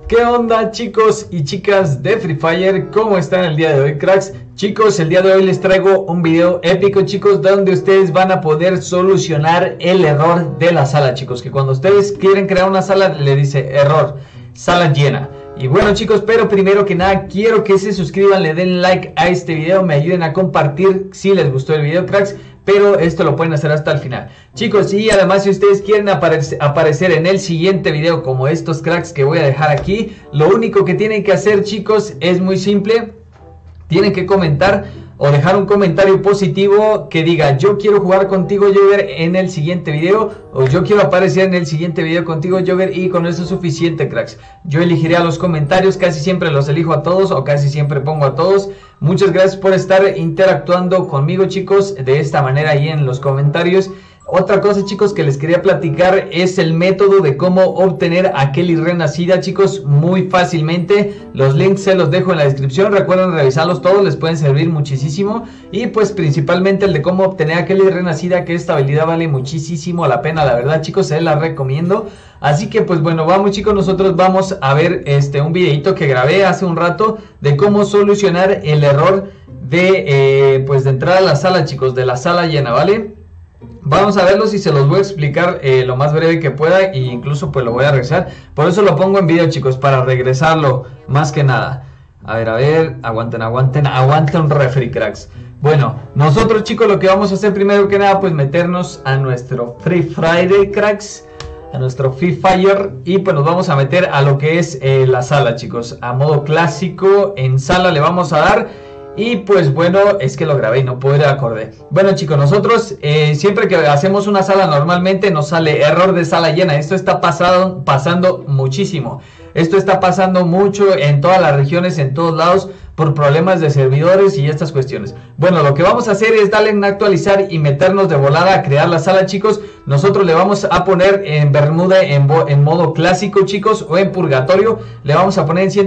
¿Qué onda, chicos y chicas de Free Fire? ¿Cómo están el día de hoy, cracks? Chicos, el día de hoy les traigo un video épico, chicos, donde ustedes van a poder solucionar el error de la sala, chicos. Que cuando ustedes quieren crear una sala, le dice error, sala llena. Y bueno, chicos, pero primero que nada quiero que se suscriban, le den like a este video, me ayuden a compartir si les gustó el video, cracks. Pero esto lo pueden hacer hasta el final, chicos. Y además, si ustedes quieren aparecer en el siguiente video como estos cracks que voy a dejar aquí, lo único que tienen que hacer, chicos, es muy simple. Tienen que comentar o dejar un comentario positivo que diga: yo quiero jugar contigo, Jogger, en el siguiente video, o yo quiero aparecer en el siguiente video contigo, Jogger, y con eso es suficiente, cracks. Yo elegiré a los comentarios, casi siempre los elijo a todos, o casi siempre pongo a todos. Muchas gracias por estar interactuando conmigo, chicos, de esta manera ahí en los comentarios. Otra cosa, chicos, que les quería platicar es el método de cómo obtener a Kelly Renacida, chicos, muy fácilmente. Los links se los dejo en la descripción, recuerden revisarlos todos, les pueden servir muchísimo. Y pues principalmente el de cómo obtener a Kelly Renacida, que esta habilidad vale muchísimo la pena, la verdad, chicos, se la recomiendo. Así que pues bueno, vamos, chicos, nosotros vamos a ver un videito que grabé hace un rato de cómo solucionar el error de de entrar a la sala, chicos, de la sala llena, ¿vale? Vamos a verlos y se los voy a explicar lo más breve que pueda, e incluso pues lo voy a regresar. Por eso lo pongo en video, chicos, para regresarlo más que nada. A ver, aguanten un refri, cracks. Bueno, nosotros, chicos, lo que vamos a hacer primero que nada, pues meternos a nuestro Free Friday, cracks, a nuestro Free Fire, y pues nos vamos a meter a lo que es la sala, chicos, a modo clásico. En sala le vamos a dar. Y pues bueno, es que lo grabé y no pude acordar. Bueno, chicos, nosotros siempre que hacemos una sala normalmente nos sale error de sala llena. Esto está pasando muchísimo. Esto está pasando mucho en todas las regiones, en todos lados, por problemas de servidores y estas cuestiones. Bueno, lo que vamos a hacer es darle en actualizar y meternos de volada a crear la sala, chicos. Nosotros le vamos a poner en Bermuda en modo clásico, chicos, o en purgatorio. Le vamos a poner en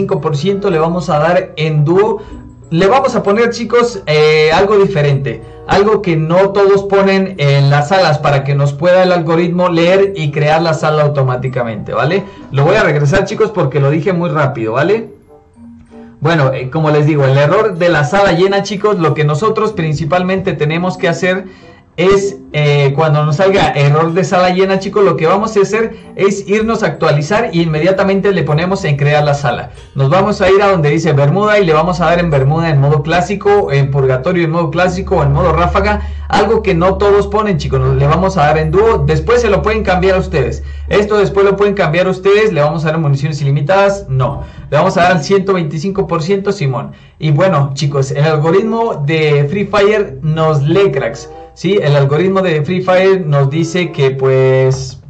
125%, le vamos a dar en dúo. Le vamos a poner, chicos, algo diferente, algo que no todos ponen en las salas, para que nos pueda el algoritmo leer y crear la sala automáticamente, ¿vale? Lo voy a regresar, chicos, porque lo dije muy rápido, ¿vale? Bueno, como les digo, el error de la sala llena, chicos, lo que nosotros principalmente tenemos que hacer es, cuando nos salga error de sala llena, chicos, lo que vamos a hacer es irnos a actualizar y inmediatamente le ponemos en crear la sala. Nos vamos a ir a donde dice Bermuda y le vamos a dar en Bermuda en modo clásico, en purgatorio en modo clásico o en modo ráfaga. Algo que no todos ponen, chicos, le vamos a dar en dúo. Después se lo pueden cambiar a ustedes. Esto después lo pueden cambiar a ustedes. Le vamos a dar municiones ilimitadas, no. Le vamos a dar al 125%, Simón. Y bueno, chicos, el algoritmo de Free Fire nos lee, cracks. Sí, el algoritmo de Free Fire nos dice que pues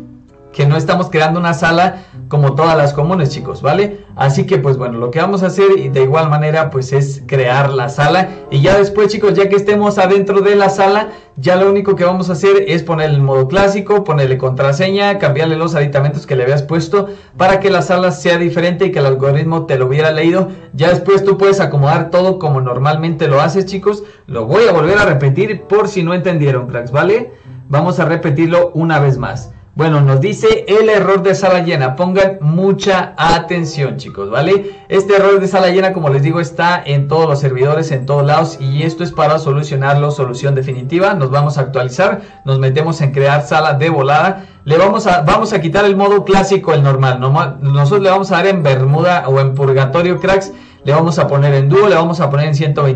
que no estamos creando una sala como todas las comunes, chicos, ¿vale? Así que pues bueno, lo que vamos a hacer de igual manera pues es crear la sala. Y ya después, chicos, ya que estemos adentro de la sala, ya lo único que vamos a hacer es poner el modo clásico, ponerle contraseña, cambiarle los aditamentos que le habías puesto para que la sala sea diferente y que el algoritmo te lo hubiera leído. Ya después tú puedes acomodar todo como normalmente lo haces, chicos. Lo voy a volver a repetir por si no entendieron, cracks, ¿vale? Vamos a repetirlo una vez más. Bueno, nos dice el error de sala llena. Pongan mucha atención, chicos, ¿vale? Este error de sala llena, como les digo, está en todos los servidores, en todos lados. Y esto es para solucionarlo, solución definitiva. Nos vamos a actualizar, nos metemos en crear sala de volada. Vamos a quitar el modo clásico, el normal. Nosotros le vamos a dar en Bermuda o en purgatorio, cracks. Le vamos a poner en dúo, le vamos a poner en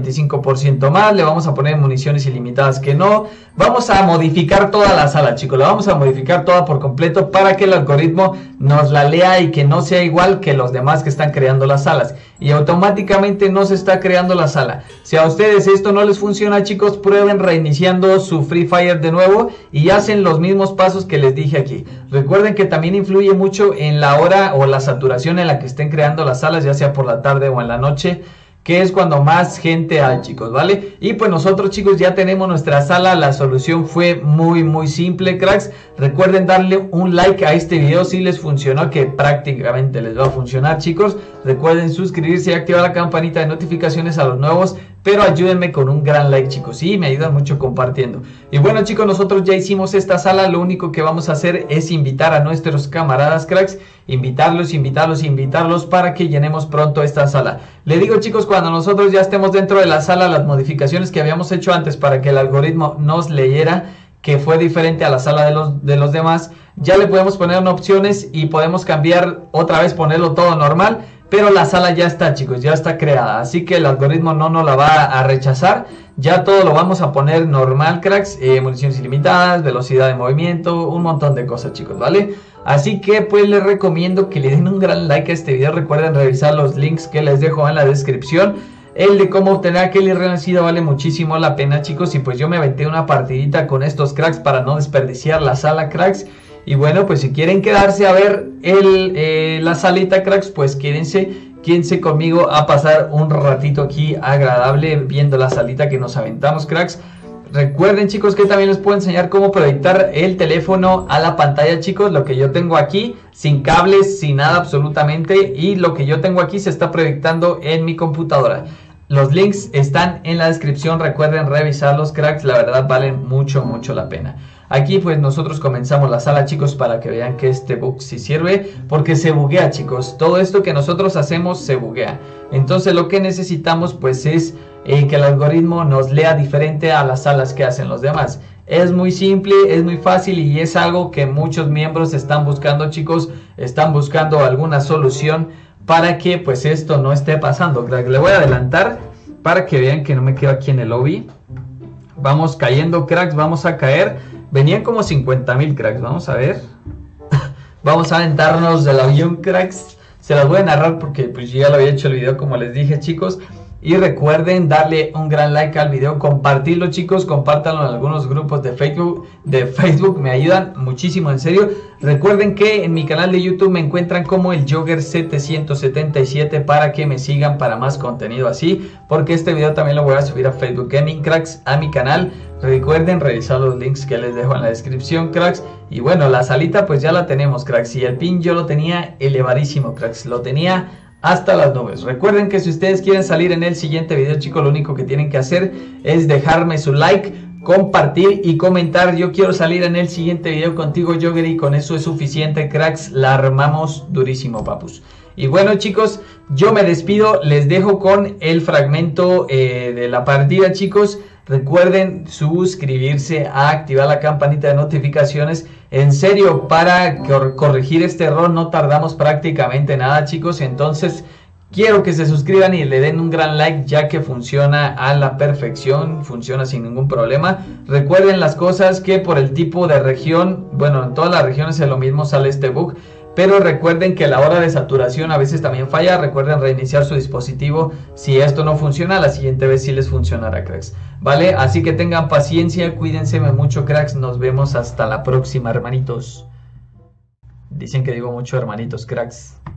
125% más, le vamos a poner municiones ilimitadas que no. Vamos a modificar toda la sala, chicos, la vamos a modificar toda por completo para que el algoritmo nos la lea y que no sea igual que los demás que están creando las salas. Y automáticamente no se está creando la sala. Si a ustedes esto no les funciona, chicos, prueben reiniciando su Free Fire de nuevo y hacen los mismos pasos que les dije aquí. Recuerden que también influye mucho en la hora o la saturación en la que estén creando las salas, ya sea por la tarde o en la noche, que es cuando más gente hay, chicos, ¿vale? Y pues nosotros, chicos, ya tenemos nuestra sala. La solución fue muy simple, cracks. Recuerden darle un like a este video si les funcionó, que prácticamente les va a funcionar, chicos. Recuerden suscribirse y activar la campanita de notificaciones a los nuevos pero ayúdenme con un gran like, chicos, y me ayudan mucho compartiendo. Y bueno, chicos, nosotros ya hicimos esta sala. Lo único que vamos a hacer es invitar a nuestros camaradas cracks, invitarlos para que llenemos pronto esta sala. Le digo, chicos, cuando nosotros ya estemos dentro de la sala, las modificaciones que habíamos hecho antes para que el algoritmo nos leyera, que fue diferente a la sala de los demás, ya le podemos poner en opciones y podemos cambiar otra vez, ponerlo todo normal. Pero la sala ya está, chicos, ya está creada, así que el algoritmo no nos la va a rechazar. Ya todo lo vamos a poner normal, cracks, municiones ilimitadas, velocidad de movimiento, un montón de cosas, chicos, ¿vale? Así que pues les recomiendo que le den un gran like a este video. Recuerden revisar los links que les dejo en la descripción. El de cómo obtener aquel renacido vale muchísimo la pena, chicos, y pues yo me aventé una partidita con estos cracks para no desperdiciar la sala, cracks. Y bueno, pues si quieren quedarse a ver la salita, cracks, pues quédense conmigo a pasar un ratito aquí agradable viendo la salita que nos aventamos, cracks. Recuerden, chicos, que también les puedo enseñar cómo proyectar el teléfono a la pantalla, chicos. Lo que yo tengo aquí, sin cables, sin nada absolutamente, y lo que yo tengo aquí se está proyectando en mi computadora. Los links están en la descripción, recuerden revisarlos, cracks, la verdad valen mucho la pena. Aquí pues nosotros comenzamos la sala, chicos, para que vean que este bug sí sirve, porque se buguea, chicos. Todo esto que nosotros hacemos se buguea. Entonces lo que necesitamos pues es que el algoritmo nos lea diferente a las salas que hacen los demás. Es muy simple, es muy fácil y es algo que muchos miembros están buscando, chicos. Están buscando alguna solución para que pues esto no esté pasando. Le voy a adelantar para que vean que no me quedo aquí en el lobby. Vamos cayendo, cracks, vamos a caer. Venían como 50.000, cracks, vamos a ver. Vamos a aventarnos del avión, cracks. Se las voy a narrar porque pues yo ya lo había hecho el video, como les dije, chicos. Y recuerden darle un gran like al video, compartirlo, chicos, compártanlo en algunos grupos de Facebook, me ayudan muchísimo, en serio. Recuerden que en mi canal de YouTube me encuentran como el Jogger777 para que me sigan para más contenido así, porque este video también lo voy a subir a Facebook Gaming, cracks, a mi canal. Recuerden revisar los links que les dejo en la descripción, cracks. Y bueno, la salita pues ya la tenemos, cracks, y el pin yo lo tenía elevadísimo, cracks, lo tenía hasta las nubes. Recuerden que si ustedes quieren salir en el siguiente video, chicos, lo único que tienen que hacer es dejarme su like, compartir y comentar: yo quiero salir en el siguiente video contigo, Jogger, y con eso es suficiente, cracks. La armamos durísimo, papus. Y bueno, chicos, yo me despido, les dejo con el fragmento de la partida, chicos. Recuerden suscribirse, a activar la campanita de notificaciones. En serio, para corregir este error no tardamos prácticamente nada, chicos. Entonces quiero que se suscriban y le den un gran like, ya que funciona a la perfección, funciona sin ningún problema. Recuerden las cosas que por el tipo de región, bueno, en todas las regiones es lo mismo, sale este bug. Pero recuerden que la hora de saturación a veces también falla. Recuerden reiniciar su dispositivo. Si esto no funciona, la siguiente vez sí les funcionará, cracks. ¿Vale? Así que tengan paciencia, cuídense mucho, cracks. Nos vemos hasta la próxima, hermanitos. Dicen que digo mucho hermanitos, cracks.